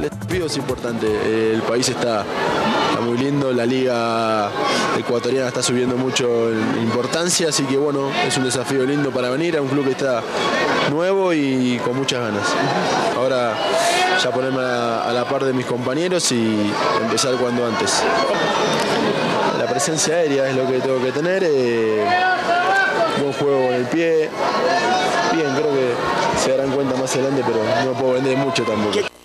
El desafío es importante, el país está muy lindo, la liga ecuatoriana está subiendo mucho en importancia, así que bueno, es un desafío lindo para venir a un club que está nuevo y con muchas ganas. Ahora ya ponerme a la par de mis compañeros y empezar cuando antes. La presencia aérea es lo que tengo que tener, buen juego con el pie, bien, creo que se darán cuenta más adelante, pero no puedo vender mucho tampoco.